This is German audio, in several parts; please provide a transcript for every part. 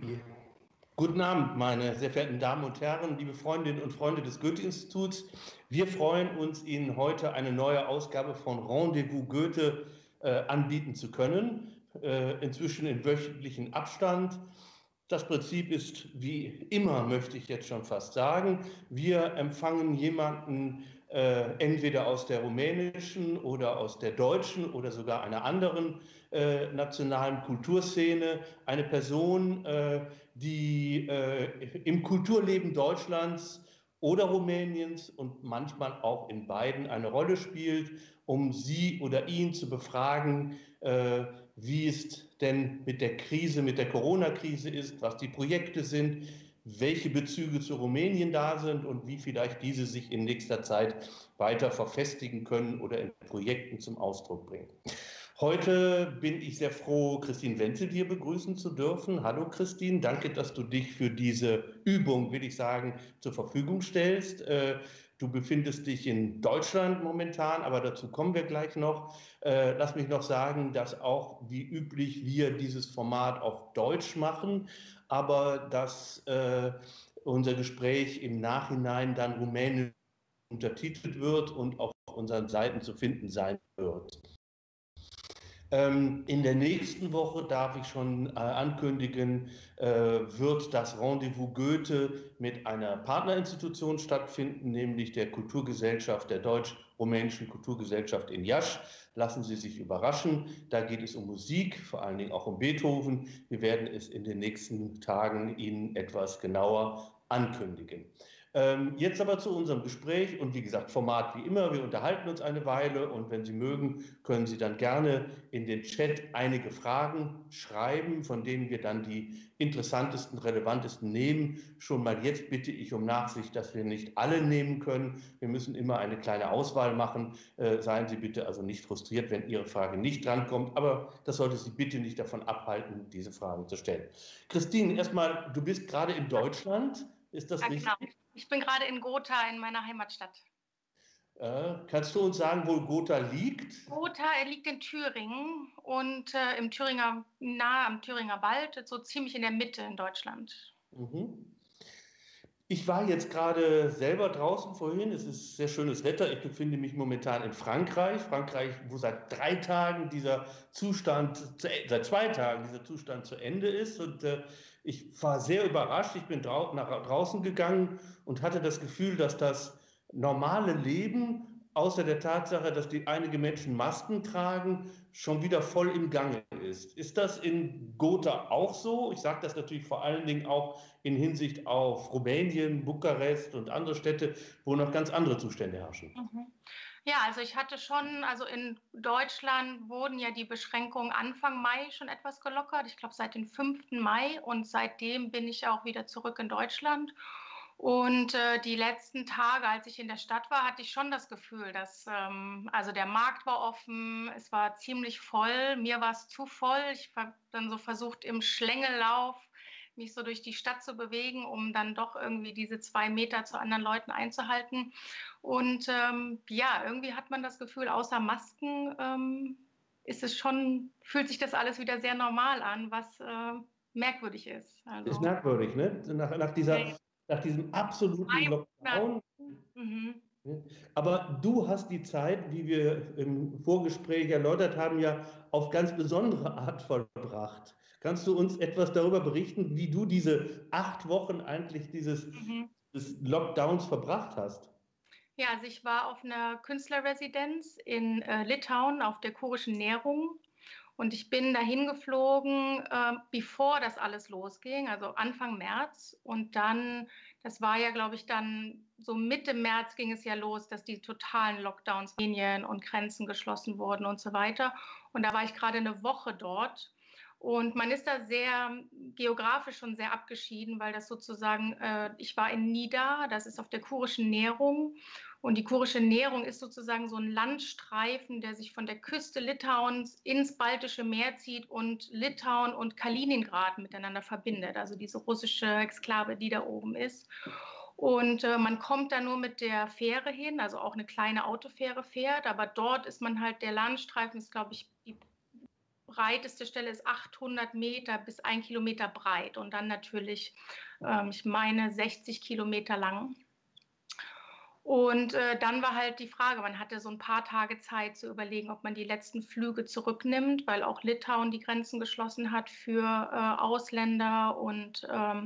Ja. Guten Abend, meine sehr verehrten Damen und Herren, liebe Freundinnen und Freunde des Goethe-Instituts. Wir freuen uns, Ihnen heute eine neue Ausgabe von Rendezvous Goethe anbieten zu können, inzwischen in wöchentlichem Abstand. Das Prinzip ist wie immer, möchte ich jetzt schon fast sagen. Wir empfangen jemanden entweder aus der rumänischen oder aus der deutschen oder sogar einer anderen nationalen Kulturszene, eine Person, die im Kulturleben Deutschlands oder Rumäniens und manchmal auch in beiden eine Rolle spielt, um sie oder ihn zu befragen, wie es denn mit der Krise, mit der Corona-Krise ist, was die Projekte sind, welche Bezüge zu Rumänien da sind und wie vielleicht diese sich in nächster Zeit weiter verfestigen können oder in Projekten zum Ausdruck bringen. Heute bin ich sehr froh, Christine Wenzel hier begrüßen zu dürfen. Hallo Christine, danke, dass du dich für diese Übung, will ich sagen, zur Verfügung stellst. Du befindest dich in Deutschland momentan, aber dazu kommen wir gleich noch. Lass mich noch sagen, dass auch wie üblich wir dieses Format auf Deutsch machen, aber dass unser Gespräch im Nachhinein dann rumänisch untertitelt wird und auf unseren Seiten zu finden sein wird. In der nächsten Woche, darf ich schon ankündigen, wird das Rendezvous Goethe mit einer Partnerinstitution stattfinden, nämlich der Kulturgesellschaft, der Deutsch-Rumänischen Kulturgesellschaft in Iași. Lassen Sie sich überraschen. Da geht es um Musik, vor allen Dingen auch um Beethoven. Wir werden es in den nächsten Tagen Ihnen etwas genauer ankündigen. Jetzt aber zu unserem Gespräch und wie gesagt, Format wie immer, wir unterhalten uns eine Weile und wenn Sie mögen, können Sie dann gerne in den Chat einige Fragen schreiben, von denen wir dann die interessantesten, relevantesten nehmen. Schon mal jetzt bitte ich um Nachsicht, dass wir nicht alle nehmen können. Wir müssen immer eine kleine Auswahl machen. Seien Sie bitte also nicht frustriert, wenn Ihre Frage nicht drankommt, aber das sollte Sie bitte nicht davon abhalten, diese Fragen zu stellen. Christine, erstmal, du bist gerade in Deutschland. Ist das Ja, richtig? genau. Ich bin gerade in Gotha in meiner Heimatstadt. Kannst du uns sagen, wo Gotha liegt? Gotha liegt in Thüringen und im Thüringer, nahe am Thüringer Wald, so ziemlich in der Mitte in Deutschland. Mhm. Ich war jetzt gerade selber draußen vorhin. Es ist sehr schönes Wetter. Ich befinde mich momentan in Frankreich. Frankreich, wo seit 3 Tagen dieser Zustand, seit 2 Tagen dieser Zustand zu Ende ist. Und ich war sehr überrascht. Ich bin nach draußen gegangen und hatte das Gefühl, dass das normale Leben, außer der Tatsache, dass die einige Menschen Masken tragen, schon wieder voll im Gange ist. Ist das in Gotha auch so? Ich sage das natürlich vor allen Dingen auch in Hinsicht auf Rumänien, Bukarest und andere Städte, wo noch ganz andere Zustände herrschen. Mhm. Ja, also ich hatte schon, also in Deutschland wurden ja die Beschränkungen Anfang Mai schon etwas gelockert. Ich glaube seit dem 5. Mai und seitdem bin ich auch wieder zurück in Deutschland. Und die letzten Tage, als ich in der Stadt war, hatte ich schon das Gefühl, dass also der Markt war offen, es war ziemlich voll, mir war es zu voll. Ich habe dann so versucht, im Schlängellauf mich so durch die Stadt zu bewegen, um dann doch irgendwie diese 2 Meter zu anderen Leuten einzuhalten. Und ja, irgendwie hat man das Gefühl, außer Masken ist es schon, fühlt sich das alles wieder sehr normal an, was merkwürdig ist. Ist Also merkwürdig, ne? Nach diesem absoluten 2 Monate. Lockdown. Mhm. Aber du hast die Zeit, wie wir im Vorgespräch erläutert haben, ja auf ganz besondere Art verbracht. Kannst du uns etwas darüber berichten, wie du diese 8 Wochen eigentlich Mhm. des Lockdowns verbracht hast? Ja, also ich war auf einer Künstlerresidenz in Litauen auf der Kurischen Nährung und ich bin dahin geflogen, bevor das alles losging, also Anfang März. Und dann, das war ja, glaube ich, dann so Mitte März ging es ja los, dass die totalen Lockdowns und Grenzen geschlossen wurden und so weiter. Und da war ich gerade eine Woche dort. Und man ist da sehr geografisch schon sehr abgeschieden, weil das sozusagen, ich war in Nida, das ist auf der Kurischen Nährung. Und die Kurische Nährung ist sozusagen so ein Landstreifen, der sich von der Küste Litauens ins Baltische Meer zieht und Litauen und Kaliningrad miteinander verbindet, also diese russische Exklave, die da oben ist. Und man kommt da nur mit der Fähre hin, also auch eine kleine Autofähre fährt, aber dort ist man halt, der Landstreifen ist, glaube ich, die breiteste Stelle ist 800 Meter bis 1 Kilometer breit und dann natürlich, ich meine, 60 Kilometer lang. Und dann war halt die Frage, man hatte so ein paar Tage Zeit zu überlegen, ob man die letzten Flüge zurücknimmt, weil auch Litauen die Grenzen geschlossen hat für Ausländer und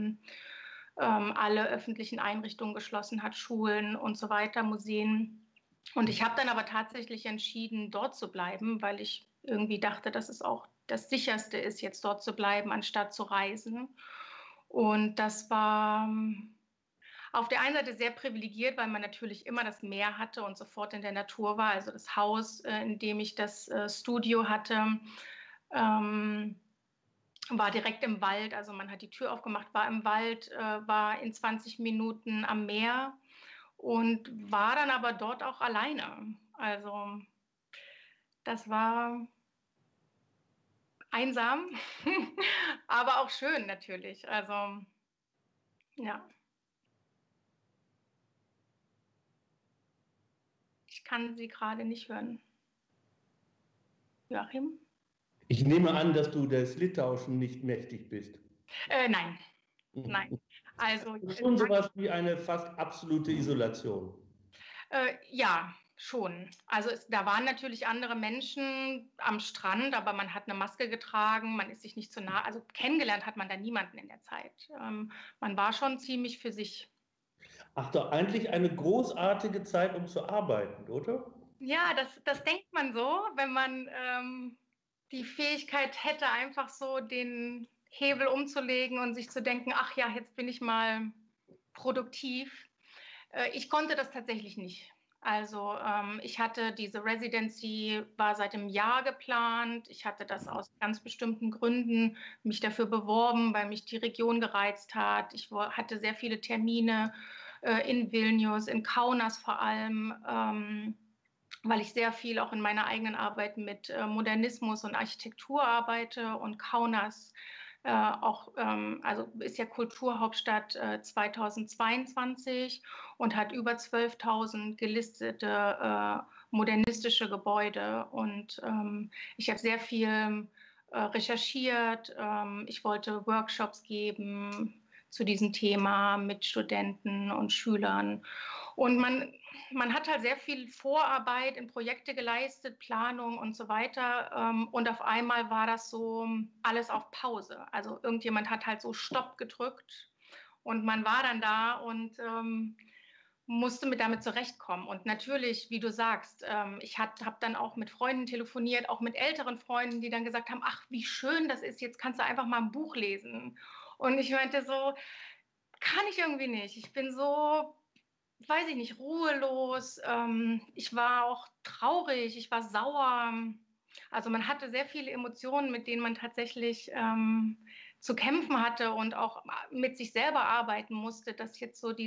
alle öffentlichen Einrichtungen geschlossen hat, Schulen und so weiter, Museen. Und ich habe dann aber tatsächlich entschieden, dort zu bleiben, weil ich irgendwie dachte, dass es auch das Sicherste ist, jetzt dort zu bleiben, anstatt zu reisen. Und das war auf der einen Seite sehr privilegiert, weil man natürlich immer das Meer hatte und sofort in der Natur war. Also das Haus, in dem ich das Studio hatte, war direkt im Wald. Also man hat die Tür aufgemacht, war im Wald, war in 20 Minuten am Meer und war dann aber dort auch alleine. Also das war einsam, aber auch schön natürlich. Also ja. Ich kann Sie gerade nicht hören. Joachim? Ich nehme an, dass du des Litauischen nicht mächtig bist. Nein, nein. Also Schon sowas wie eine fast absolute Isolation. ja, schon. Also da waren natürlich andere Menschen am Strand, aber man hat eine Maske getragen, man ist sich nicht zu nah. Also kennengelernt hat man da niemanden in der Zeit. Man war schon ziemlich für sich. Ach doch, eigentlich eine großartige Zeit, um zu arbeiten, oder? Ja, das denkt man so, wenn man die Fähigkeit hätte, einfach so den Hebel umzulegen und sich zu denken, ach ja, jetzt bin ich mal produktiv. Ich konnte das tatsächlich nicht. Also ich hatte diese Residency, war seit einem Jahr geplant. Ich hatte das aus ganz bestimmten Gründen mich dafür beworben, weil mich die Region gereizt hat. Ich hatte sehr viele Termine in Vilnius, in Kaunas vor allem, weil ich sehr viel auch in meiner eigenen Arbeit mit Modernismus und Architektur arbeite und Kaunas auch, also ist ja Kulturhauptstadt 2022 und hat über 12.000 gelistete modernistische Gebäude. Und ich habe sehr viel recherchiert. Ich wollte Workshops geben zu diesem Thema mit Studenten und Schülern. Und man hat halt sehr viel Vorarbeit in Projekte geleistet, Planung und so weiter. Und auf einmal war das so alles auf Pause. Also irgendjemand hat halt so Stopp gedrückt und man war dann da und musste damit zurechtkommen. Und natürlich, wie du sagst, ich habe dann auch mit Freunden telefoniert, auch mit älteren Freunden, die dann gesagt haben, ach, wie schön das ist, jetzt kannst du einfach mal ein Buch lesen. Und ich meinte so, kann ich irgendwie nicht. Ich bin so, weiß ich nicht, ruhelos. Ich war auch traurig, ich war sauer. Also man hatte sehr viele Emotionen, mit denen man tatsächlich zu kämpfen hatte und auch mit sich selber arbeiten musste, dass jetzt so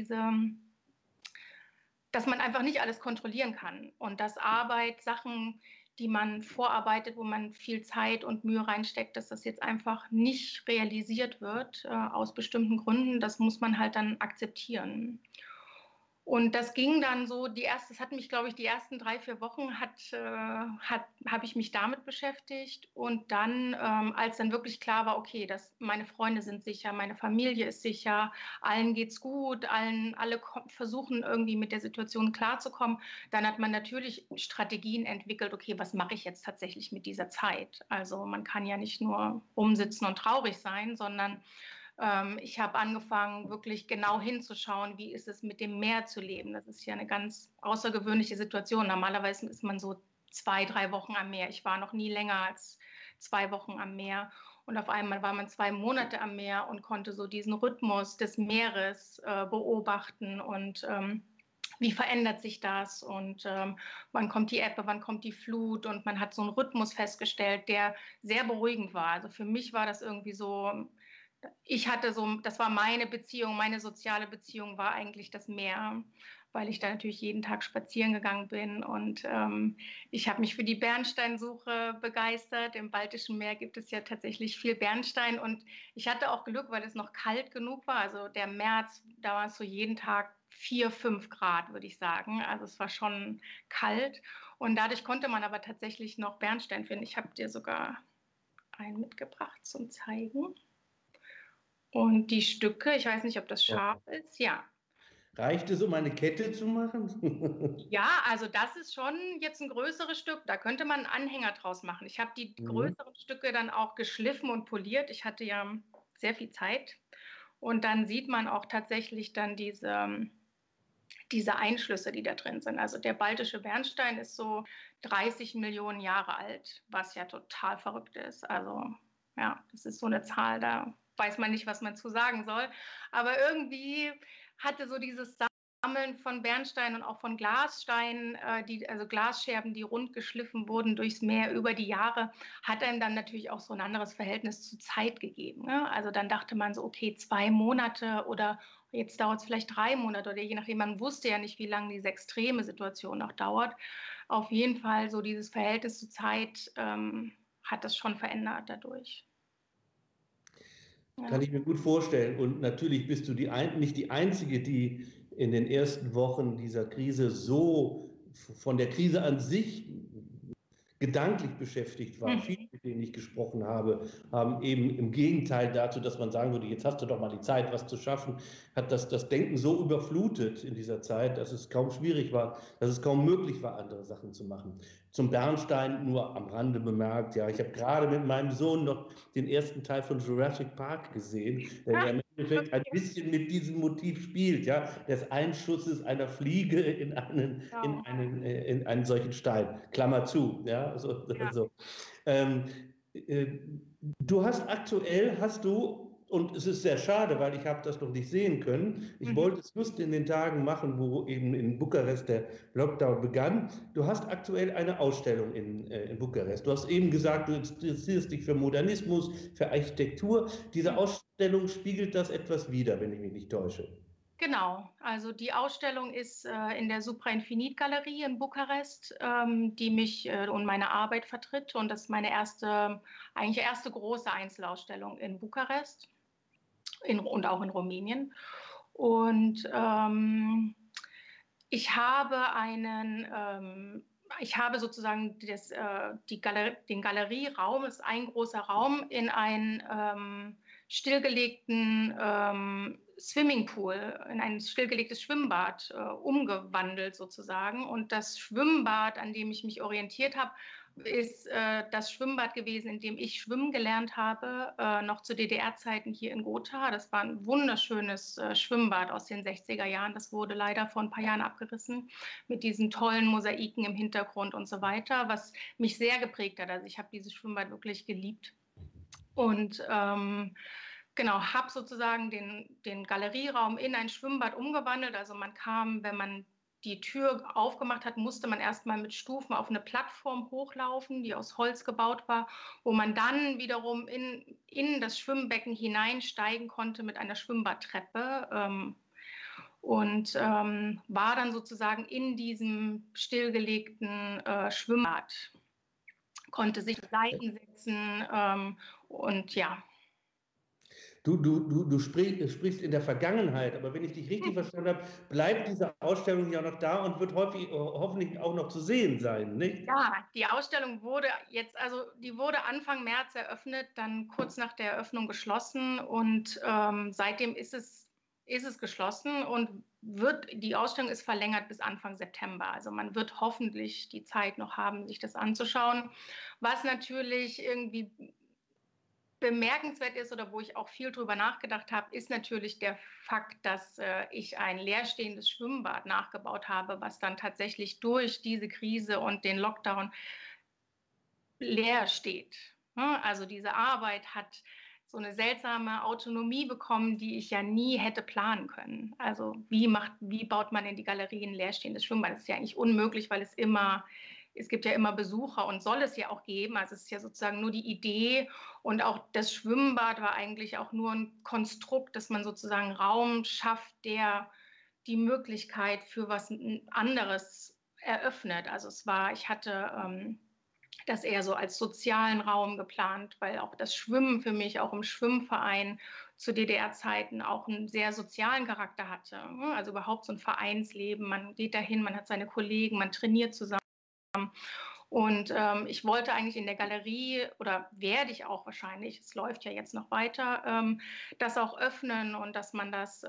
dass man einfach nicht alles kontrollieren kann und dass Arbeit, Sachen, die man vorarbeitet, wo man viel Zeit und Mühe reinsteckt, dass das jetzt einfach nicht realisiert wird aus bestimmten Gründen, das muss man halt dann akzeptieren. Und das ging dann so, das hat mich, glaube ich, die ersten 3, 4 Wochen habe ich mich damit beschäftigt. Und dann, als dann wirklich klar war, okay, meine Freunde sind sicher, meine Familie ist sicher, allen geht's gut, alle versuchen irgendwie mit der Situation klarzukommen, dann hat man natürlich Strategien entwickelt, okay, was mache ich jetzt tatsächlich mit dieser Zeit? Also man kann ja nicht nur rumsitzen und traurig sein, sondern ich habe angefangen, wirklich genau hinzuschauen, wie ist es mit dem Meer zu leben. Das ist ja eine ganz außergewöhnliche Situation. Normalerweise ist man so 2, 3 Wochen am Meer. Ich war noch nie länger als 2 Wochen am Meer. Und auf einmal war man 2 Monate am Meer und konnte so diesen Rhythmus des Meeres beobachten und wie verändert sich das und wann kommt die Ebbe, wann kommt die Flut und man hat so einen Rhythmus festgestellt, der sehr beruhigend war. Also für mich war das irgendwie so, das war meine Beziehung, meine soziale Beziehung war eigentlich das Meer, weil ich da natürlich jeden Tag spazieren gegangen bin und ich habe mich für die Bernsteinsuche begeistert. Im Baltischen Meer gibt es ja tatsächlich viel Bernstein und ich hatte auch Glück, weil es noch kalt genug war. Also der März, da war es so jeden Tag 4, 5 Grad, würde ich sagen. Also es war schon kalt und dadurch konnte man aber tatsächlich noch Bernstein finden. Ich habe dir sogar einen mitgebracht zum Zeigen. Und die Stücke, ich weiß nicht, ob das scharf ist, ja. Reicht es, um eine Kette zu machen? Ja, also das ist schon jetzt ein größeres Stück. Da könnte man einen Anhänger draus machen. Ich habe die größeren Stücke dann auch geschliffen und poliert. Ich hatte ja sehr viel Zeit. Und dann sieht man auch tatsächlich dann diese Einschlüsse, die da drin sind. Also der baltische Bernstein ist so 30 Millionen Jahre alt, was ja total verrückt ist. Also ja, das ist so eine Zahl, da weiß man nicht, was man zu sagen soll. Aber irgendwie hatte so dieses Sammeln von Bernstein und auch von Glassteinen, also Glasscherben, die rund geschliffen wurden durchs Meer über die Jahre, hat einem dann natürlich auch so ein anderes Verhältnis zur Zeit gegeben. Ne? Also dann dachte man so, okay, 2 Monate oder jetzt dauert es vielleicht 3 Monate oder je nachdem, man wusste ja nicht, wie lange diese extreme Situation noch dauert. Auf jeden Fall so dieses Verhältnis zur Zeit hat das schon verändert dadurch. Kann ich mir gut vorstellen. Und natürlich bist du nicht die Einzige, die in den ersten Wochen dieser Krise so von der Krise an sich gedanklich beschäftigt war. Viele, mit denen ich gesprochen habe, haben eben im Gegenteil dazu, dass man sagen würde, jetzt hast du doch mal die Zeit, was zu schaffen, hat das Denken so überflutet in dieser Zeit, dass es kaum schwierig war, dass es kaum möglich war, andere Sachen zu machen. Zum Bernstein nur am Rande bemerkt, ja, ich habe gerade mit meinem Sohn noch den ersten Teil von Jurassic Park gesehen, der ja im Endeffekt ein bisschen mit diesem Motiv spielt, ja, des Einschusses einer Fliege in einen solchen Stein, Klammer zu, ja, also. Ähm, äh, Du hast du, und es ist sehr schade, weil ich habe das noch nicht sehen können, ich wollte es just in den Tagen machen, wo eben in Bukarest der Lockdown begann. Du hast aktuell eine Ausstellung in Bukarest. Du hast eben gesagt, du interessierst dich für Modernismus, für Architektur. Diese Ausstellung spiegelt das etwas wider, wenn ich mich nicht täusche. Genau, also die Ausstellung ist in der Supra Infinit Galerie in Bukarest, die mich und meine Arbeit vertritt. Und das ist meine eigentlich erste große Einzelausstellung in Bukarest und auch in Rumänien. Und ich habe ich habe sozusagen den Galerieraum, ist ein großer Raum, in einen stillgelegten Swimmingpool, in ein stillgelegtes Schwimmbad umgewandelt sozusagen. Und das Schwimmbad, an dem ich mich orientiert habe, ist das Schwimmbad gewesen, in dem ich schwimmen gelernt habe, noch zu DDR-Zeiten hier in Gotha. Das war ein wunderschönes Schwimmbad aus den 60er Jahren. Das wurde leider vor ein paar Jahren abgerissen mit diesen tollen Mosaiken im Hintergrund und so weiter, was mich sehr geprägt hat. Also ich habe dieses Schwimmbad wirklich geliebt. Und genau, habe sozusagen den Galerieraum in ein Schwimmbad umgewandelt. Also man kam, wenn man die Tür aufgemacht hat, musste man erstmal mit Stufen auf eine Plattform hochlaufen, die aus Holz gebaut war, wo man dann wiederum in das Schwimmbecken hineinsteigen konnte mit einer Schwimmbadtreppe. Und war dann sozusagen in diesem stillgelegten Schwimmbad, konnte sich Seiten setzen und ja. Du sprichst in der Vergangenheit, aber wenn ich dich richtig verstanden habe, bleibt diese Ausstellung ja noch da und wird hoffentlich auch noch zu sehen sein, nicht? Ja, die Ausstellung die wurde Anfang März eröffnet, dann kurz nach der Eröffnung geschlossen und seitdem ist es geschlossen und die Ausstellung ist verlängert bis Anfang September. Also man wird hoffentlich die Zeit noch haben, sich das anzuschauen, was natürlich irgendwie bemerkenswert ist oder wo ich auch viel drüber nachgedacht habe, ist natürlich der Fakt, dass ich ein leerstehendes Schwimmbad nachgebaut habe, was dann tatsächlich durch diese Krise und den Lockdown leer steht. Also diese Arbeit hat so eine seltsame Autonomie bekommen, die ich ja nie hätte planen können. Also wie baut man in die Galerie ein leerstehendes Schwimmbad? Das ist ja eigentlich unmöglich, weil es gibt ja immer Besucher und soll es ja auch geben. Also es ist ja sozusagen nur die Idee und auch das Schwimmbad war eigentlich auch nur ein Konstrukt, dass man sozusagen Raum schafft, der die Möglichkeit für was anderes eröffnet. Also ich hatte das eher so als sozialen Raum geplant, weil auch das Schwimmen für mich auch im Schwimmverein zu DDR-Zeiten auch einen sehr sozialen Charakter hatte. Also überhaupt so ein Vereinsleben. Man geht dahin, man hat seine Kollegen, man trainiert zusammen. Und ich wollte eigentlich in der Galerie, oder werde ich auch wahrscheinlich, es läuft ja jetzt noch weiter, das auch öffnen und dass man das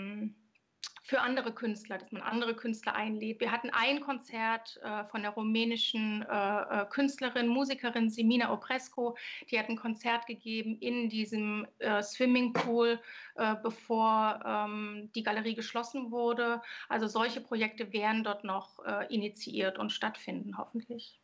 für andere Künstler, dass man andere Künstler einlädt. Wir hatten ein Konzert von der rumänischen Künstlerin, Musikerin Simina Oprescu. Die hat ein Konzert gegeben in diesem Swimmingpool, bevor die Galerie geschlossen wurde. Also solche Projekte werden dort noch initiiert und stattfinden, hoffentlich.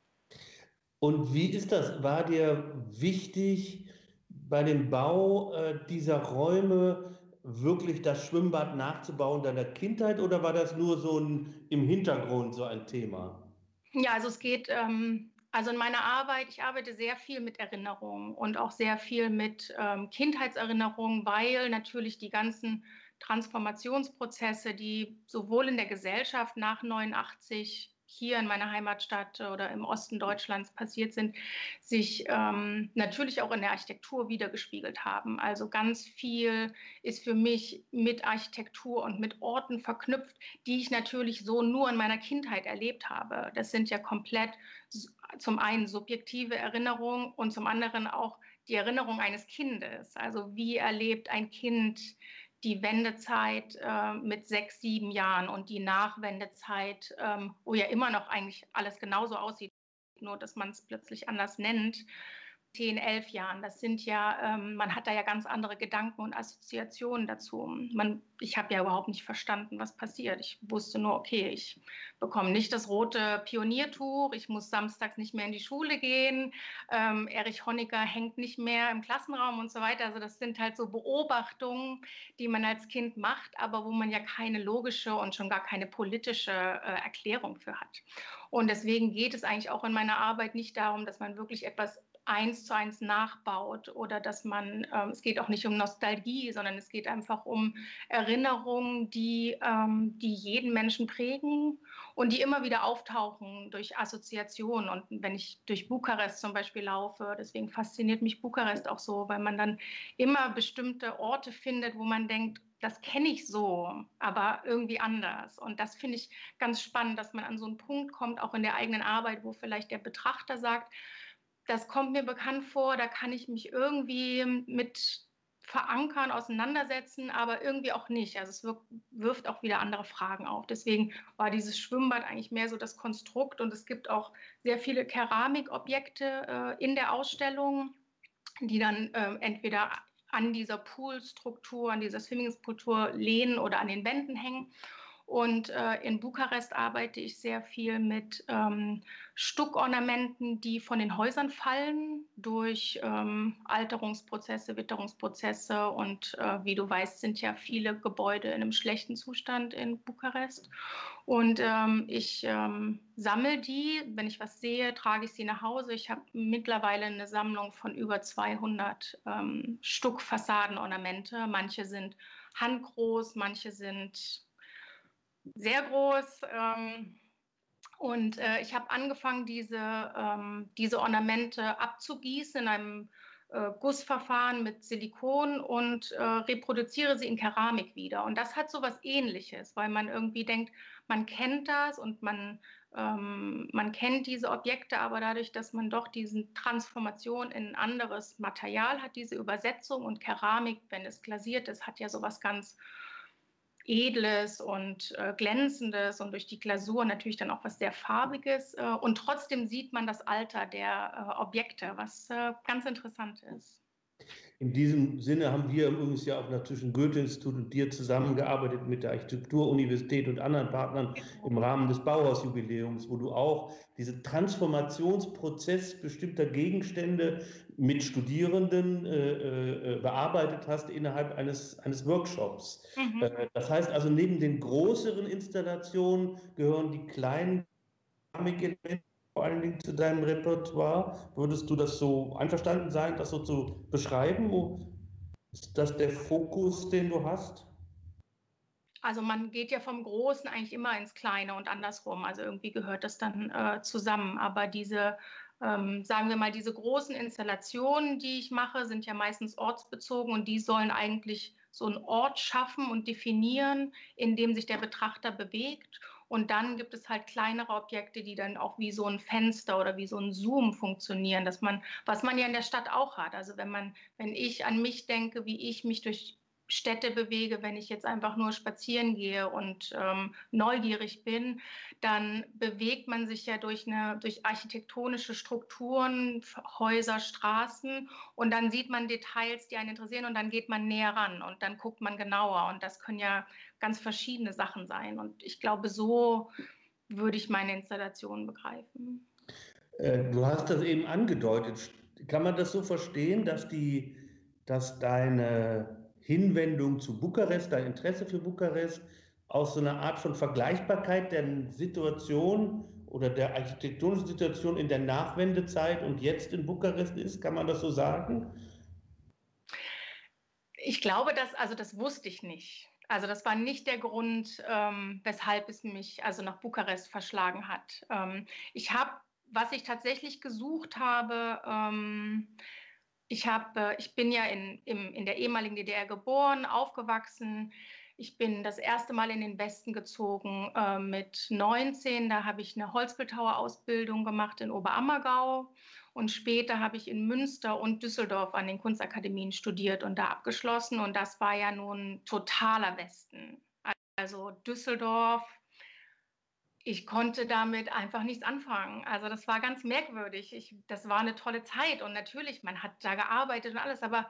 Und wie ist das? War dir wichtig, bei dem Bau dieser Räume wirklich das Schwimmbad nachzubauen deiner Kindheit oder war das nur so im Hintergrund so ein Thema? Ja, also es geht, also in meiner Arbeit, ich arbeite sehr viel mit Erinnerungen und auch sehr viel mit Kindheitserinnerungen, weil natürlich die ganzen Transformationsprozesse, die sowohl in der Gesellschaft nach 89 hier in meiner Heimatstadt oder im Osten Deutschlands passiert sind, sich natürlich auch in der Architektur wiedergespiegelt haben. Also ganz viel ist für mich mit Architektur und mit Orten verknüpft, die ich natürlich so nur in meiner Kindheit erlebt habe. Das sind ja komplett zum einen subjektive Erinnerungen und zum anderen auch die Erinnerung eines Kindes. Also wie erlebt ein Kind die Wendezeit mit 6, 7 Jahren und die Nachwendezeit, wo ja immer noch eigentlich alles genauso aussieht, nur dass man es plötzlich anders nennt. 10, 11 Jahren. Das sind ja, man hat da ja ganz andere Gedanken und Assoziationen dazu. Ich habe ja überhaupt nicht verstanden, was passiert. Ich wusste nur, okay, ich bekomme nicht das rote Pioniertuch, ich muss samstags nicht mehr in die Schule gehen, Erich Honecker hängt nicht mehr im Klassenraum und so weiter. Also das sind halt so Beobachtungen, die man als Kind macht, aber wo man ja keine logische und schon gar keine politische Erklärung für hat. Und deswegen geht es eigentlich auch in meiner Arbeit nicht darum, dass man wirklich etwas 1:1 nachbaut oder dass man, es geht auch nicht um Nostalgie, sondern es geht einfach um Erinnerungen, die jeden Menschen prägen und die immer wieder auftauchen durch Assoziationen. Und wenn ich durch Bukarest zum Beispiel laufe, deswegen fasziniert mich Bukarest auch so, weil man dann immer bestimmte Orte findet, wo man denkt, das kenne ich so, aber irgendwie anders. Und das finde ich ganz spannend, dass man an so einen Punkt kommt, auch in der eigenen Arbeit, wo vielleicht der Betrachter sagt, das kommt mir bekannt vor, da kann ich mich irgendwie mit verankern, auseinandersetzen, aber irgendwie auch nicht. Also es wirft auch wieder andere Fragen auf. Deswegen war dieses Schwimmbad eigentlich mehr so das Konstrukt und es gibt auch sehr viele Keramikobjekte in der Ausstellung, die dann entweder an dieser Poolstruktur, an dieser Swimmingstruktur lehnen oder an den Wänden hängen. Und in Bukarest arbeite ich sehr viel mit Stuckornamenten, die von den Häusern fallen durch Alterungsprozesse, Witterungsprozesse. Und wie du weißt, sind ja viele Gebäude in einem schlechten Zustand in Bukarest. Und ich sammle die. Wenn ich was sehe, trage ich sie nach Hause. Ich habe mittlerweile eine Sammlung von über 200 Stück Fassadenornamente. Manche sind handgroß, manche sind sehr groß. Und ich habe angefangen, diese Ornamente abzugießen in einem Gussverfahren mit Silikon und reproduziere sie in Keramik wieder. Und das hat so was Ähnliches, weil man irgendwie denkt, man kennt das und man kennt diese Objekte, aber dadurch, dass man doch diese Transformation in ein anderes Material hat, diese Übersetzung und Keramik, wenn es glasiert ist, hat ja sowas ganz Edles und Glänzendes und durch die Glasur natürlich dann auch was sehr Farbiges. Und trotzdem sieht man das Alter der Objekte, was ganz interessant ist. In diesem Sinne haben wir übrigens ja auch zwischen Goethe-Institut und dir zusammengearbeitet mit der Architekturuniversität und anderen Partnern im Rahmen des Bauhausjubiläums, wo du auch diesen Transformationsprozess bestimmter Gegenstände mit Studierenden bearbeitet hast innerhalb eines Workshops. Das heißt also, neben den größeren Installationen gehören die kleinen Keramikelemente vor allen Dingen zu deinem Repertoire. Würdest du das so einverstanden sein, das so zu beschreiben? Ist das der Fokus, den du hast? Also man geht ja vom Großen eigentlich immer ins Kleine und andersrum. Also irgendwie gehört das dann zusammen. Aber diese, sagen wir mal, diese großen Installationen, die ich mache, sind ja meistens ortsbezogen und die sollen eigentlich so einen Ort schaffen und definieren, in dem sich der Betrachter bewegt. Und dann gibt es halt kleinere Objekte, die dann auch wie so ein Fenster oder wie so ein Zoom funktionieren, was man ja in der Stadt auch hat. Also wenn ich an mich denke, wie ich mich durch Städte bewege, wenn ich jetzt einfach nur spazieren gehe und neugierig bin, dann bewegt man sich ja durch architektonische Strukturen, Häuser, Straßen, und dann sieht man Details, die einen interessieren, und dann geht man näher ran und dann guckt man genauer, und das können ja ganz verschiedene Sachen sein, und ich glaube, so würde ich meine Installation begreifen. Du hast das eben angedeutet. Kann man das so verstehen, dass deine Hinwendung zu Bukarest, dein Interesse für Bukarest aus so einer Art von Vergleichbarkeit der Situation oder der architektonischen Situation in der Nachwendezeit und jetzt in Bukarest ist? Kann man das so sagen? Ich glaube, also das wusste ich nicht. Also das war nicht der Grund, weshalb es mich also nach Bukarest verschlagen hat. Was ich tatsächlich gesucht habe, ich bin ja in der ehemaligen DDR geboren, aufgewachsen. Ich bin das erste Mal in den Westen gezogen mit 19. Da habe ich eine Holzbildhauerausbildung gemacht in Oberammergau. Und später habe ich in Münster und Düsseldorf an den Kunstakademien studiert und da abgeschlossen. Und das war ja nun totaler Westen. Also Düsseldorf, ich konnte damit einfach nichts anfangen. Also das war ganz merkwürdig. Das war eine tolle Zeit, und natürlich, man hat da gearbeitet und alles, aber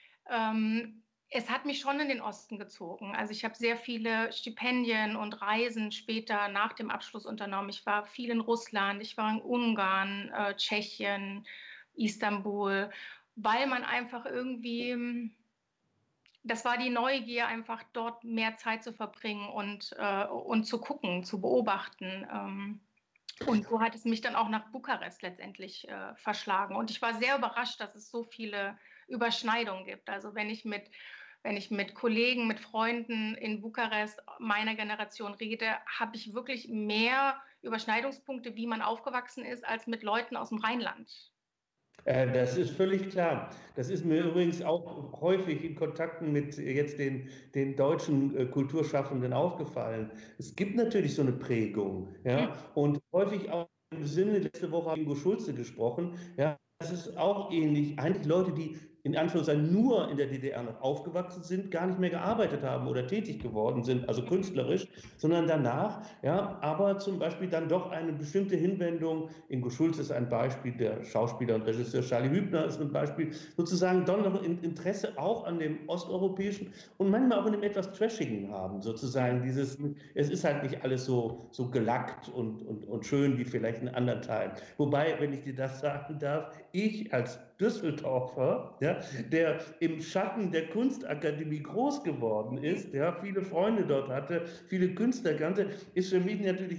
es hat mich schon in den Osten gezogen. Also ich habe sehr viele Stipendien und Reisen später nach dem Abschluss unternommen. Ich war viel in Russland, ich war in Ungarn, Tschechien, Istanbul, weil man einfach irgendwie, das war die Neugier, einfach dort mehr Zeit zu verbringen und zu gucken, zu beobachten. Und so hat es mich dann auch nach Bukarest letztendlich verschlagen. Und ich war sehr überrascht, dass es so viele Überschneidungen gibt. Also wenn ich mit Kollegen, mit Freunden in Bukarest meiner Generation rede, habe ich wirklich mehr Überschneidungspunkte, wie man aufgewachsen ist, als mit Leuten aus dem Rheinland. Das ist völlig klar. Das ist mir übrigens auch häufig in Kontakten mit jetzt den deutschen Kulturschaffenden aufgefallen. Es gibt natürlich so eine Prägung, Hm. ja, und häufig auch im Sinne, letzte Woche habe ich Ingo Schulze gesprochen, ja, das ist auch ähnlich. Eigentlich Leute, die in Anführungszeichen nur in der DDR noch aufgewachsen sind, gar nicht mehr gearbeitet haben oder tätig geworden sind, also künstlerisch, sondern danach, ja, aber zum Beispiel dann doch eine bestimmte Hinwendung. Ingo Schulz ist ein Beispiel, der Schauspieler und Regisseur Charlie Hübner ist ein Beispiel, sozusagen doch noch Interesse auch an dem osteuropäischen und manchmal auch in dem etwas Trashigen haben, sozusagen dieses, es ist halt nicht alles so gelackt und schön wie vielleicht in anderen Teilen. Wobei, wenn ich dir das sagen darf, ich als Düsseldorfer, ja, der im Schatten der Kunstakademie groß geworden ist, ja, viele Freunde dort hatte, viele Künstler kannte, ist für mich natürlich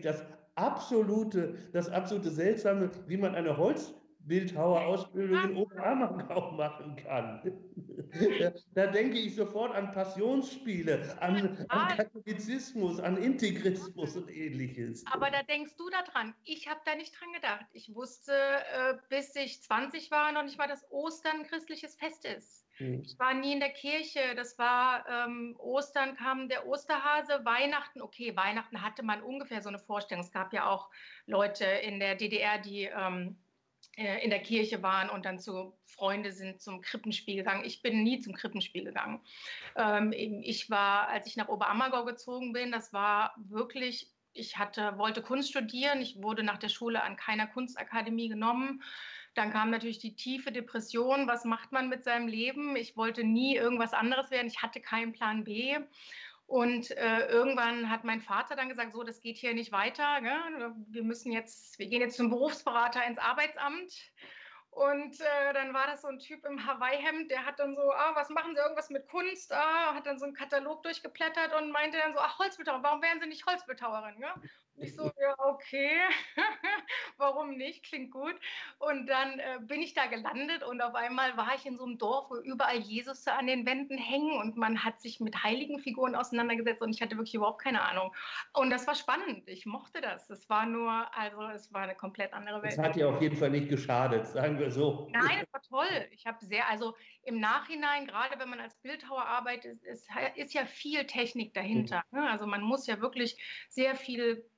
das absolute Seltsame, wie man eine Holzbildhauerausbildung in Oberammergau machen kann. Da denke ich sofort an Passionsspiele, an Ja, Katholizismus, an Integrismus und ähnliches. aber da denkst du da dran. Ich habe da nicht dran gedacht. Ich wusste, bis ich 20 war, noch nicht mal, dass Ostern ein christliches Fest ist. Ich war nie in der Kirche. Das war Ostern, kam der Osterhase, Weihnachten. Okay, Weihnachten hatte man ungefähr so eine Vorstellung. Es gab ja auch Leute in der DDR, die in der Kirche waren und dann Freunde sind zum Krippenspiel gegangen. Ich bin nie zum Krippenspiel gegangen. Als ich nach Oberammergau gezogen bin, das war wirklich, wollte Kunst studieren. Ich wurde nach der Schule an keiner Kunstakademie genommen. Dann kam natürlich die tiefe Depression. Was macht man mit seinem Leben? Ich wollte nie irgendwas anderes werden. Ich hatte keinen Plan B. Und irgendwann hat mein Vater dann gesagt, so, das geht hier nicht weiter. Ne? Wir gehen jetzt zum Berufsberater ins Arbeitsamt. Und dann war das so ein Typ im Hawaii-Hemd, der hat dann so, was machen Sie, irgendwas mit Kunst? Hat dann so einen Katalog durchgeblättert und meinte dann so, ach, Holzbildhauer, warum wären Sie nicht Holzbildhauerin? Ne? Und ich so, ja, okay, warum nicht, klingt gut. Und dann bin ich da gelandet, und auf einmal war ich in so einem Dorf, wo überall Jesus an den Wänden hängen, und man hat sich mit heiligen Figuren auseinandergesetzt, und ich hatte wirklich überhaupt keine Ahnung. Und das war spannend, ich mochte das. Es war eine komplett andere Es Welt. hat ja auf jeden Fall nicht geschadet, sagen wir so. Nein, es war toll. Also im Nachhinein, gerade wenn man als Bildhauer arbeitet, ist ja viel Technik dahinter. Ne? Also man muss ja wirklich sehr viel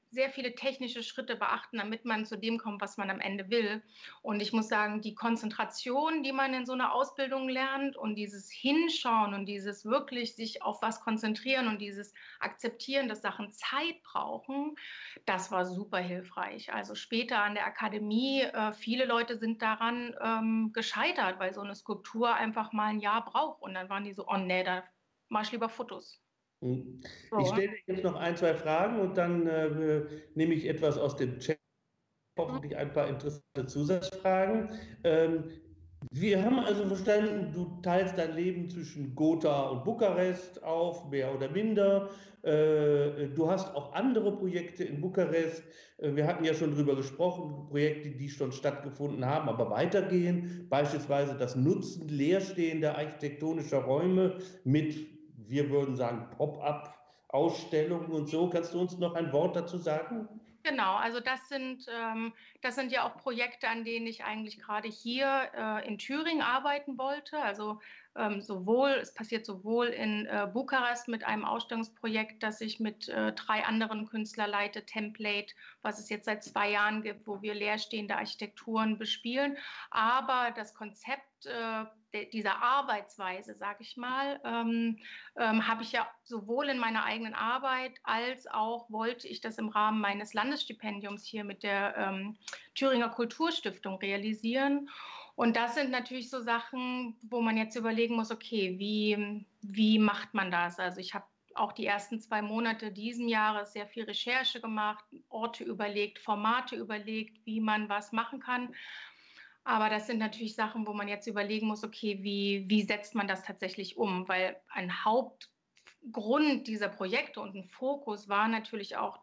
sehr viele technische Schritte beachten, damit man zu dem kommt, was man am Ende will. Und ich muss sagen, die Konzentration, die man in so einer Ausbildung lernt und dieses Hinschauen und dieses wirklich sich auf was konzentrieren und dieses Akzeptieren, dass Sachen Zeit brauchen, das war super hilfreich. Also später an der Akademie, viele Leute sind daran gescheitert, weil so eine Skulptur einfach mal ein Jahr braucht. Und dann waren die so, oh nee, da mach ich lieber Fotos. Ich So. stelle dir jetzt noch ein, zwei Fragen und dann nehme ich etwas aus dem Chat, hoffentlich ein paar interessante Zusatzfragen. Ähm, Wir haben also verstanden, du teilst dein Leben zwischen Gotha und Bukarest auf, mehr oder minder. Du hast auch andere Projekte in Bukarest. Wir hatten ja schon drüber gesprochen, Projekte, die schon stattgefunden haben, aber weitergehen. Beispielsweise das Nutzen leerstehender architektonischer Räume mit, wir würden sagen, Pop-up-Ausstellungen und so. Kannst du uns noch ein Wort dazu sagen? Genau, also das sind ja auch Projekte, an denen ich eigentlich gerade hier in Thüringen arbeiten wollte. Also es passiert sowohl in Bukarest mit einem Ausstellungsprojekt, das ich mit 3 anderen Künstlern leite, Template, was es jetzt seit 2 Jahren gibt, wo wir leerstehende Architekturen bespielen. Aber das Konzept dieser Arbeitsweise, sage ich mal, habe ich ja sowohl in meiner eigenen Arbeit als auch wollte ich das im Rahmen meines Landesstipendiums hier mit der Thüringer Kulturstiftung realisieren. Und das sind natürlich so Sachen, wo man jetzt überlegen muss, okay, wie macht man das? Also ich habe auch die ersten 2 Monate diesen Jahres sehr viel Recherche gemacht, Orte überlegt, Formate überlegt, wie man was machen kann. Aber das sind natürlich Sachen, wo man jetzt überlegen muss, okay, wie setzt man das tatsächlich um? Weil ein Hauptgrund dieser Projekte und ein Fokus war natürlich auch,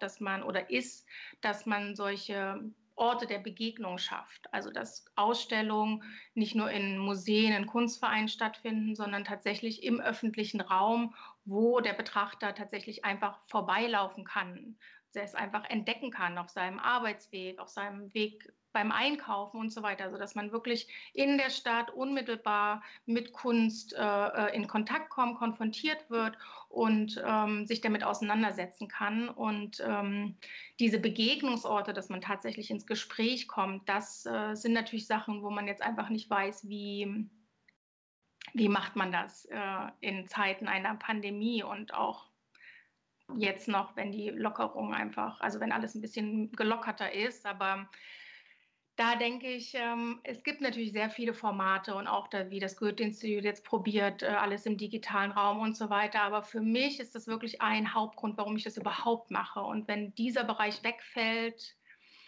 dass man solche Orte der Begegnung schafft. Also dass Ausstellungen nicht nur in Museen, in Kunstvereinen stattfinden, sondern tatsächlich im öffentlichen Raum, wo der Betrachter tatsächlich einfach vorbeilaufen kann, es einfach entdecken kann auf seinem Arbeitsweg, auf seinem Weg beim Einkaufen und so weiter. Also dass man wirklich in der Stadt unmittelbar mit Kunst in Kontakt kommt, konfrontiert wird und sich damit auseinandersetzen kann. Und diese Begegnungsorte, dass man tatsächlich ins Gespräch kommt, das sind natürlich Sachen, wo man jetzt einfach nicht weiß, wie macht man das in Zeiten einer Pandemie und auch jetzt noch, wenn die Lockerung einfach, also wenn alles ein bisschen gelockerter ist, aber da denke ich, es gibt natürlich sehr viele Formate und auch da, wie das Goethe-Institut jetzt probiert, alles im digitalen Raum und so weiter. Aber für mich ist das wirklich ein Hauptgrund, warum ich das überhaupt mache. Und wenn dieser Bereich wegfällt,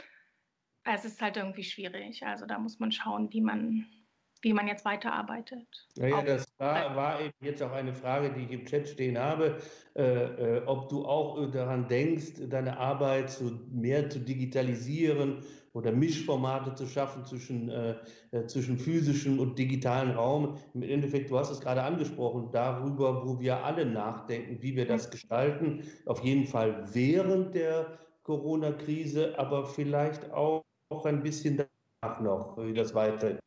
es ist halt irgendwie schwierig. Also da muss man schauen, wie man jetzt weiterarbeitet. Naja, das war eben jetzt auch eine Frage, die ich im Chat stehen habe, ob du auch daran denkst, deine Arbeit mehr zu digitalisieren oder Mischformate zu schaffen zwischen physischem und digitalen Raum. Im Endeffekt, du hast es gerade angesprochen, darüber, wo wir alle nachdenken, wie wir das gestalten, auf jeden Fall während der Corona-Krise, aber vielleicht auch ein bisschen danach noch, wie das weiter.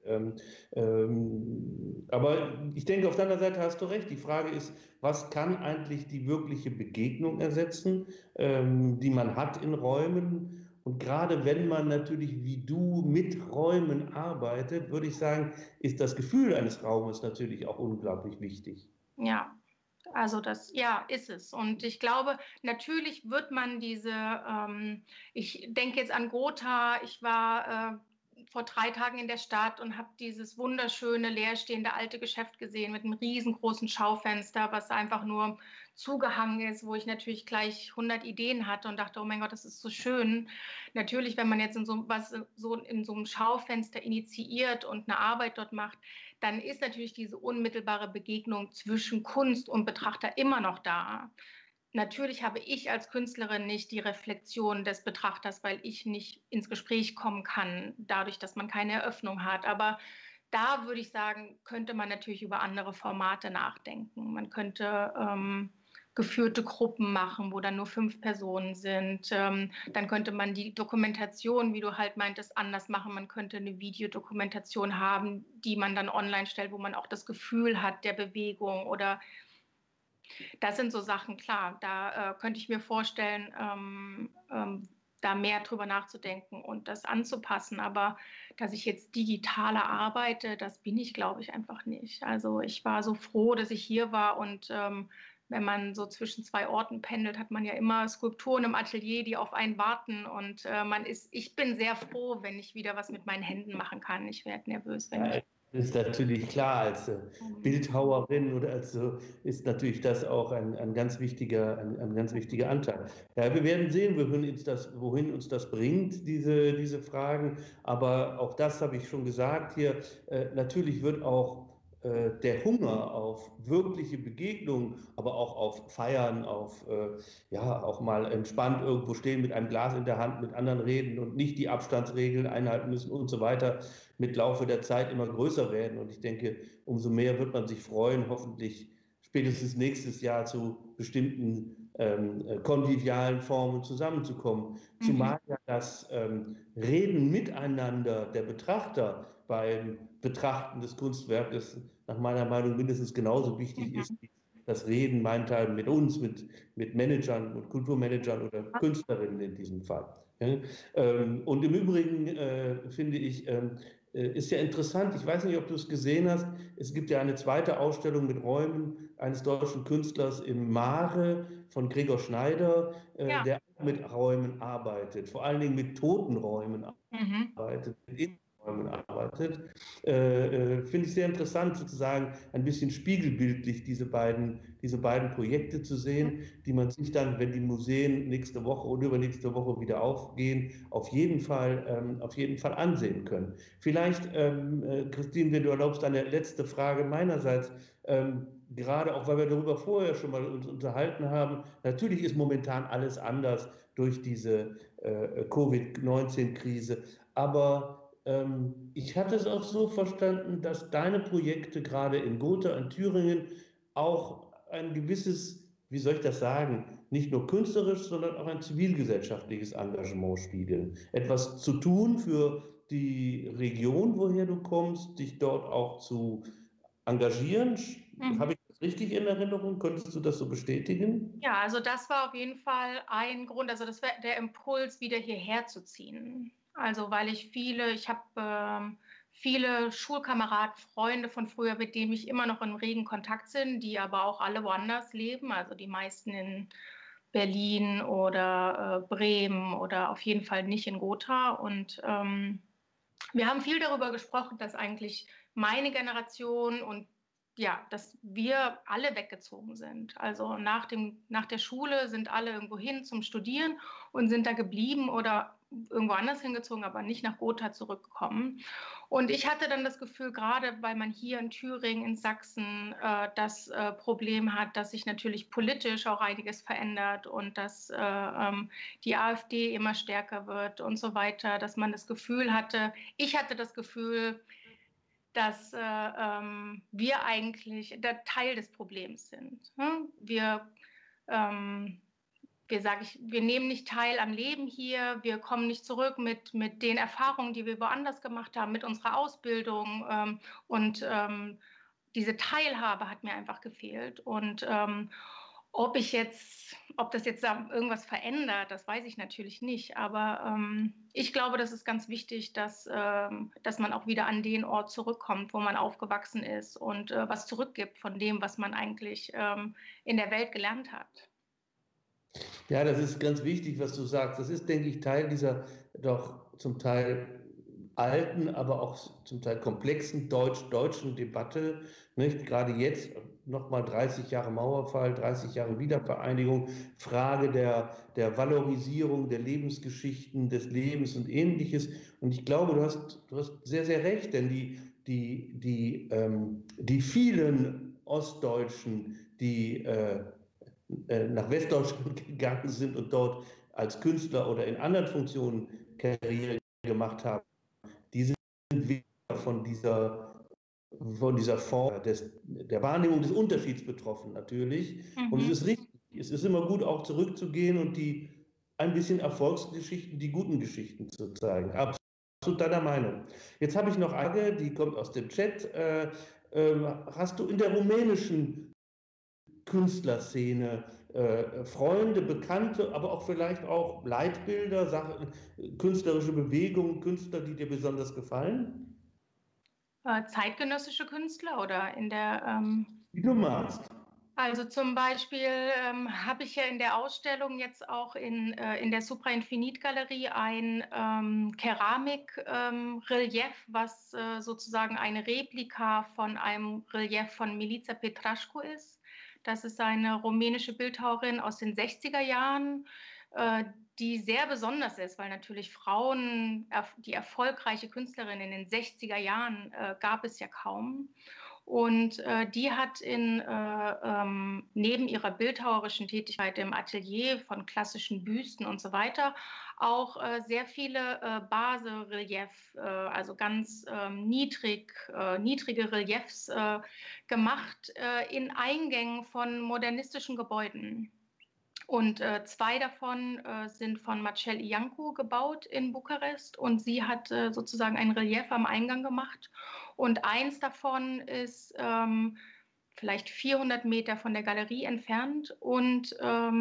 Aber ich denke, auf der anderen Seite hast du recht. Die Frage ist, was kann eigentlich die wirkliche Begegnung ersetzen, die man hat in Räumen? Und gerade wenn man natürlich wie du mit Räumen arbeitet, würde ich sagen, ist das Gefühl eines Raumes natürlich auch unglaublich wichtig. Ja, also ja, ist es. Und ich glaube, natürlich wird man ich denke jetzt an Gotha, ich war vor 3 Tagen in der Stadt und habe dieses wunderschöne, leerstehende alte Geschäft gesehen mit einem riesengroßen Schaufenster, was einfach nur zugehangen ist, wo ich natürlich gleich 100 Ideen hatte und dachte, oh mein Gott, das ist so schön. Natürlich, wenn man jetzt in so einem Schaufenster initiiert und eine Arbeit dort macht, dann ist natürlich diese unmittelbare Begegnung zwischen Kunst und Betrachter immer noch da. Natürlich habe ich als Künstlerin nicht die Reflexion des Betrachters, weil ich nicht ins Gespräch kommen kann, dadurch, dass man keine Eröffnung hat. Aber da würde ich sagen, könnte man natürlich über andere Formate nachdenken. Man könnte geführte Gruppen machen, wo dann nur 5 Personen sind. Dann könnte man die Dokumentation, wie du halt meintest, anders machen. Man könnte eine Videodokumentation haben, die man dann online stellt, wo man auch das Gefühl hat der Bewegung oder das sind so Sachen, klar, da könnte ich mir vorstellen, da mehr drüber nachzudenken und das anzupassen. Aber dass ich jetzt digitaler arbeite, das bin ich, glaube ich, einfach nicht. Also ich war so froh, dass ich hier war und wenn man so zwischen zwei Orten pendelt, hat man ja immer Skulpturen im Atelier, die auf einen warten. Und ich bin sehr froh, wenn ich wieder was mit meinen Händen machen kann. Ich werde nervös, wenn ich. Das ist natürlich klar, als Bildhauerin oder als so ist natürlich das auch ein ganz wichtiger Anteil. Ja, wir werden sehen, wohin uns das bringt, diese Fragen. Aber auch das habe ich schon gesagt hier. Natürlich wird auch der Hunger auf wirkliche Begegnungen, aber auch auf Feiern, ja, auch mal entspannt irgendwo stehen mit einem Glas in der Hand, mit anderen reden und nicht die Abstandsregeln einhalten müssen und so weiter, mit Laufe der Zeit immer größer werden. Und ich denke, umso mehr wird man sich freuen, hoffentlich spätestens nächstes Jahr zu bestimmten konvivialen Formen zusammenzukommen. Zumal ja das Reden miteinander der Betrachter beim Betrachten des Kunstwerkes nach meiner Meinung mindestens genauso wichtig ist wie das Reden, meinethalben mit uns, mit Managern und Kulturmanagern oder Künstlerinnen in diesem Fall. Ja? Und im Übrigen finde ich, ist ja interessant, ich weiß nicht, ob du es gesehen hast, es gibt ja eine zweite Ausstellung mit Räumen eines deutschen Künstlers im Mare von Gregor Schneider, Ja. der mit Räumen arbeitet, vor allen Dingen mit toten Räumen arbeitet, mit Innenräumen arbeitet. Finde ich sehr interessant, sozusagen ein bisschen spiegelbildlich diese beiden Projekte zu sehen, die man sich dann, wenn die Museen nächste Woche oder übernächste Woche wieder aufgehen, auf jeden Fall ansehen können. Vielleicht, Christine, wenn du erlaubst, eine letzte Frage meinerseits. Gerade auch, weil wir darüber vorher schon mal uns unterhalten haben, natürlich ist momentan alles anders durch diese Covid-19-Krise, aber ich hatte es auch so verstanden, dass deine Projekte gerade in Gotha in Thüringen auch ein gewisses, wie soll ich das sagen, nicht nur künstlerisch, sondern auch ein zivilgesellschaftliches Engagement spiegeln. Etwas zu tun für die Region, woher du kommst, dich dort auch zu engagieren. Habe ich das richtig in Erinnerung? Könntest du das so bestätigen? Ja, also das war auf jeden Fall ein Grund, also das war der Impuls, wieder hierher zu ziehen. Also weil ich habe viele Schulkameraden, Freunde von früher, mit denen ich immer noch in regen Kontakt bin, die aber auch alle woanders leben, also die meisten in Berlin oder Bremen oder auf jeden Fall nicht in Gotha. Und wir haben viel darüber gesprochen, dass eigentlich meine Generation und ja, dass wir alle weggezogen sind. Also nach der Schule sind alle irgendwo hin zum Studieren und sind da geblieben oder irgendwo anders hingezogen, aber nicht nach Gotha zurückgekommen. Und ich hatte dann das Gefühl, gerade weil man hier in Thüringen, in Sachsen das Problem hat, dass sich natürlich politisch auch einiges verändert und dass die AfD immer stärker wird und so weiter, dass man das Gefühl hatte, ich hatte das Gefühl, dass wir eigentlich der Teil des Problems sind. Ne? Wir nehmen nicht teil am Leben hier, wir kommen nicht zurück mit den Erfahrungen, die wir woanders gemacht haben, mit unserer Ausbildung und diese Teilhabe hat mir einfach gefehlt. Und ob das jetzt irgendwas verändert, das weiß ich natürlich nicht. Aber ich glaube, das ist ganz wichtig, dass man auch wieder an den Ort zurückkommt, wo man aufgewachsen ist und was zurückgibt von dem, was man eigentlich in der Welt gelernt hat. Ja, das ist ganz wichtig, was du sagst. Das ist, denke ich, Teil dieser doch zum Teil alten, aber auch zum Teil komplexen deutschen Debatte. Nicht? Gerade jetzt nochmal 30 Jahre Mauerfall, 30 Jahre Wiedervereinigung, Frage der Valorisierung der Lebensgeschichten, des Lebens und Ähnliches. Und ich glaube, du hast sehr, sehr recht, denn die vielen Ostdeutschen, die nach Westdeutschland gegangen sind und dort als Künstler oder in anderen Funktionen Karriere gemacht haben, die sind weniger von dieser Form der Wahrnehmung des Unterschieds betroffen natürlich. Und es ist richtig, es ist immer gut auch zurückzugehen und ein bisschen Erfolgsgeschichten, die guten Geschichten zu zeigen. Absolut deiner Meinung. Jetzt habe ich noch eine Frage, die kommt aus dem Chat. Hast du in der rumänischen Künstlerszene, Freunde, Bekannte, aber auch vielleicht auch Leitbilder, künstlerische Bewegungen, Künstler, die dir besonders gefallen? Zeitgenössische Künstler oder in der Wie du magst. also zum Beispiel habe ich ja in der Ausstellung jetzt auch in der Supra Infinit Galerie ein Keramik-Relief, was sozusagen eine Replika von einem Relief von Milica Petrașcu ist. Das ist eine rumänische Bildhauerin aus den 60er Jahren, äh, die sehr besonders ist, weil natürlich Frauen, die erfolgreiche Künstlerin in den 60er Jahren gab es ja kaum. Und die hat neben ihrer bildhauerischen Tätigkeit im Atelier von klassischen Büsten und so weiter auch sehr viele Bas-Relief, also ganz niedrige Reliefs gemacht in Eingängen von modernistischen Gebäuden. Und zwei davon sind von Marcel Iancu gebaut in Bukarest und sie hat sozusagen ein Relief am Eingang gemacht. Und eins davon ist vielleicht 400 Meter von der Galerie entfernt und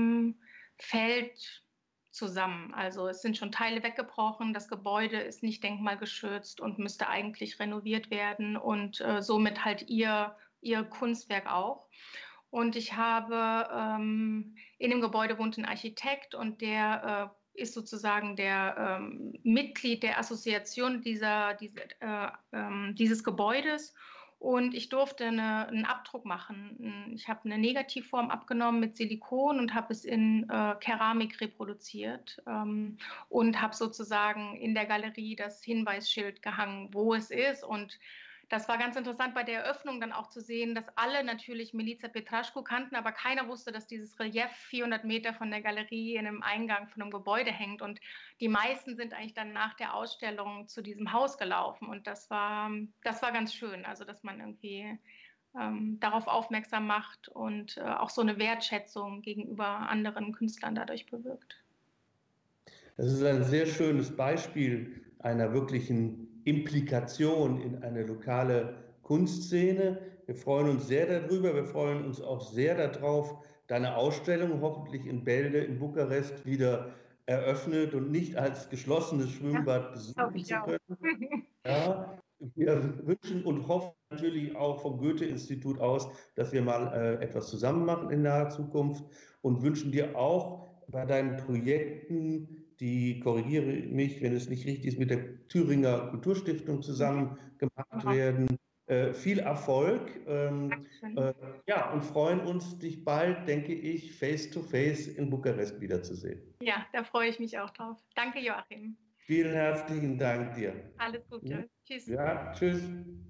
fällt zusammen. Also es sind schon Teile weggebrochen, das Gebäude ist nicht denkmalgeschützt und müsste eigentlich renoviert werden und somit halt ihr Kunstwerk auch. Und ich habe in dem Gebäude wohnt ein Architekt und der ist sozusagen der Mitglied der Assoziation dieses Gebäudes. Und ich durfte einen Abdruck machen. Ich habe eine Negativform abgenommen mit Silikon und habe es in Keramik reproduziert und habe sozusagen in der Galerie das Hinweisschild gehangen, wo es ist. Und das war ganz interessant bei der Eröffnung dann auch zu sehen, dass alle natürlich Milica Petrașcu kannten, aber keiner wusste, dass dieses Relief 400 Meter von der Galerie in einem Eingang von einem Gebäude hängt. Und die meisten sind eigentlich dann nach der Ausstellung zu diesem Haus gelaufen. Und das war ganz schön, also dass man irgendwie darauf aufmerksam macht und auch so eine Wertschätzung gegenüber anderen Künstlern dadurch bewirkt. Das ist ein sehr schönes Beispiel einer wirklichen Implikation in eine lokale Kunstszene. Wir freuen uns sehr darüber. Wir freuen uns auch sehr darauf, deine Ausstellung hoffentlich in Bälde in Bukarest wieder eröffnet und nicht als geschlossenes Schwimmbad besuchen zu können. Ja, wir wünschen und hoffen natürlich auch vom Goethe-Institut aus, dass wir mal etwas zusammen machen in naher Zukunft und wünschen dir auch bei deinen Projekten, die, korrigiere mich, wenn es nicht richtig ist, mit der Thüringer Kulturstiftung zusammen gemacht werden, viel Erfolg. Ja, und freuen uns, dich bald, denke ich, face to face in Bukarest wiederzusehen. Ja, da freue ich mich auch drauf. Danke, Joachim. Vielen herzlichen Dank dir. Alles Gute. Tschüss. Ja, tschüss.